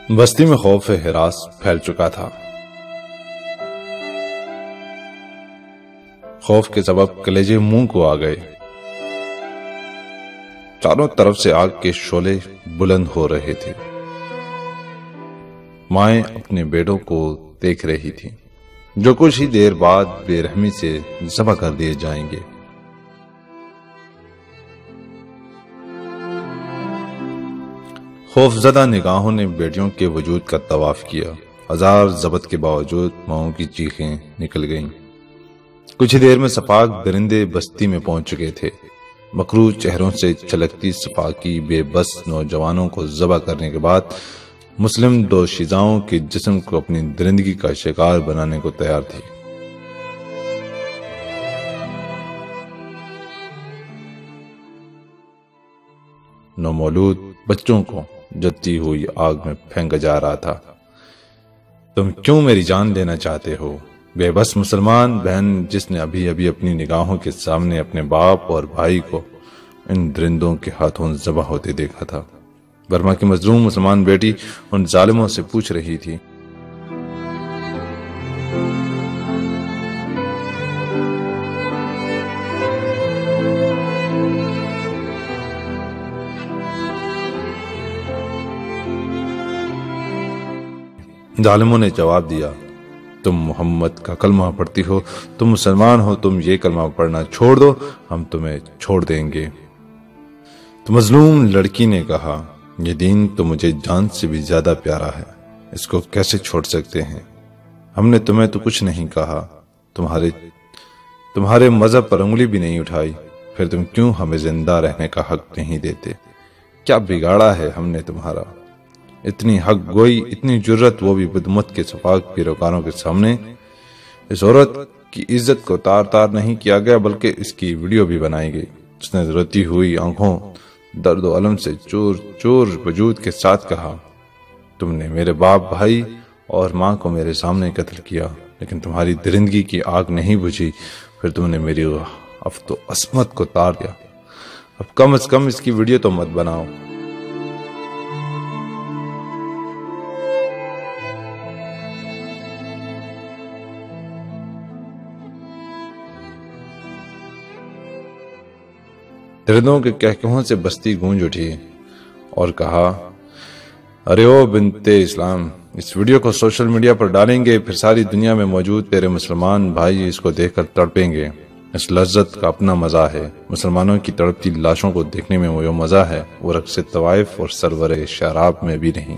بستی میں خوف ہراس پھیل چکا تھا۔ خوف کے سبب کلیجے منہ کو آ گئے۔ چاروں طرف سے آگ کے شعلے بلند ہو رہے تھے۔ مائیں اپنے بیٹوں کو دیکھ رہی تھی جو کچھ ہی دیر بعد بے رحمی سے ذبح کر دیے جائیں گے۔ خوف زدہ نگاہوں نے بیٹیوں کے وجود کا طواف کیا۔ ہزار ضبط کے باوجود ماؤں کی چیخیں نکل گئیں۔ کچھ ہی دیر میں سپاک درندے بستی میں پہنچ چکے تھے۔ مکروہ چہروں سے چھلکتی سپاکی بے بس نوجوانوں کو ذبح کرنے کے بعد مسلم دوشیزاؤں کے جسم کو اپنی درندگی کا شکار بنانے کو تیار تھی۔ نومولود بچوں کو جلتی ہوئی آگ میں پھینکا جا رہا تھا۔ تم کیوں میری جان لینا چاہتے ہو؟ بے بس مسلمان بہن جس نے ابھی ابھی اپنی نگاہوں کے سامنے اپنے باپ اور بھائی کو ان درندوں کے ہاتھوں ذبح ہوتے دیکھا تھا۔ برما کی مظلوم مسلمان بیٹی ان ظالموں سے پوچھ رہی تھی، ظالموں نے جواب دیا، تم محمد کا کلمہ پڑھتی ہو، تم مسلمان ہو، تم یہ کلمہ پڑھنا چھوڑ دو، ہم تمہیں چھوڑ دیں گے۔ تو مظلوم لڑکی نے کہا، یہ دین تو مجھے جان سے بھی زیادہ پیارا ہے، اس کو کیسے چھوڑ سکتے ہیں؟ ہم نے تمہیں تو کچھ نہیں کہا، تمہارے مذہب پر انگلی بھی نہیں اٹھائی، پھر تم کیوں ہمیں زندہ رہنے کا حق نہیں دیتے؟ کیا بگاڑا ہے ہم نے تمہارا؟ اتنی حق گوئی، اتنی جرت، وہ بھی بدمت کے سپاک پیروکاروں کے سامنے۔ اس عورت کی عزت کو تار تار نہیں کیا گیا بلکہ اس کی ویڈیو بھی بنائی گئی۔ اس نے روتی ہوئی آنکھوں درد و علم سے چور چور وجود کے ساتھ کہا، تم نے میرے باپ، بھائی اور ماں کو میرے سامنے قتل کیا، لیکن تمہاری درندگی کی آگ نہیں بجھی، پھر تم نے میری افت و عصمت کو تار دیا۔ اب کم از کم اس کی ویڈیو تو مت بناؤ۔ درندوں کے کہکہوں سے بستی گونج اٹھی اور کہا، ارے او بنت اسلام، اس ویڈیو کو سوشل میڈیا پر ڈالیں گے، پھر ساری دنیا میں موجود تیرے مسلمان بھائی اس کو دیکھ کر تڑپیں گے۔ اس لذت کا اپنا مزہ ہے، مسلمانوں کی تڑپتی لاشوں کو دیکھنے میں وہ مزہ ہے، وہ رقص طوائف اور سرور شراب میں بھی نہیں۔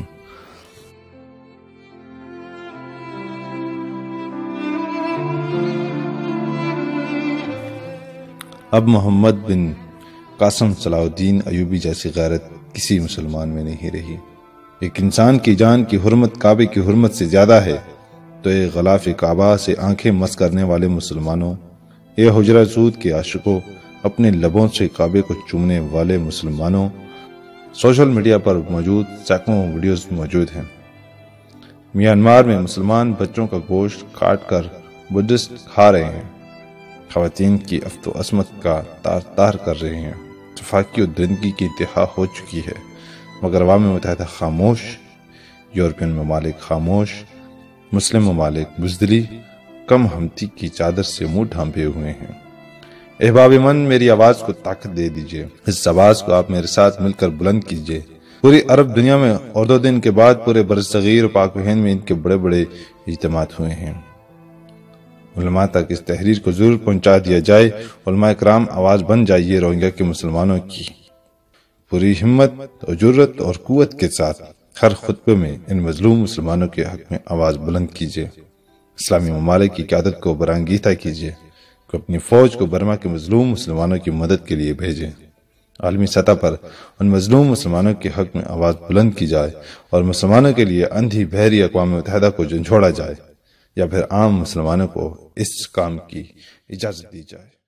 اب محمد بن قاسم صلاح الدین ایوبی جیسی غیرت کسی مسلمان میں نہیں رہی۔ ایک انسان کی جان کی حرمت کعبے کی حرمت سے زیادہ ہے، تو اے غلاف کعبہ سے آنکھیں مس کرنے والے مسلمانوں، اے حجرہ سود کے عاشقوں، اپنے لبوں سے کعبے کو چومنے والے مسلمانوں، سوشل میڈیا پر موجود سینکڑوں ویڈیوز موجود ہیں۔ میانمار میں مسلمان بچوں کا گوشت کاٹ کر بدھسٹ کھا رہے ہیں، خواتین کی افت و عصمت کا تار تار کر رہے ہیں، سفاکی و درندگی کی انتہا ہو چکی ہے، مگر اقوام متحدہ خاموش، یورپین ممالک خاموش، مسلم ممالک بزدلی کم ہمتی کی چادر سے منہ ڈھانپے ہوئے ہیں۔ احباب من، میری آواز کو طاقت دے دیجئے، اس آواز کو آپ میرے ساتھ مل کر بلند کیجئے۔ پوری عرب دنیا میں اور 2 دن کے بعد پورے برصغیر و پاک و ہند میں ان کے بڑے بڑے اجتماعات ہوئے ہیں۔ علماء تک اس تحریر کو ضرور پہنچا دیا جائے۔ علماء کرام آواز بن جائیے روہنگیا کے مسلمانوں کی۔ پوری ہمت اور جرت اور قوت کے ساتھ ہر خطبے میں ان مظلوم مسلمانوں کے حق میں آواز بلند کیجیے۔ اسلامی ممالک کی قیادت کو برانگیختہ کیجیے کہ اپنی فوج کو برما کے مظلوم مسلمانوں کی مدد کے لیے بھیجیں۔ عالمی سطح پر ان مظلوم مسلمانوں کے حق میں آواز بلند کی جائے اور مسلمانوں کے لیے اندھی بہری اقوام متحدہ کو جھنجھوڑا جائے، یا پھر عام مسلمانوں کو اس کام کی اجازت دی جائے۔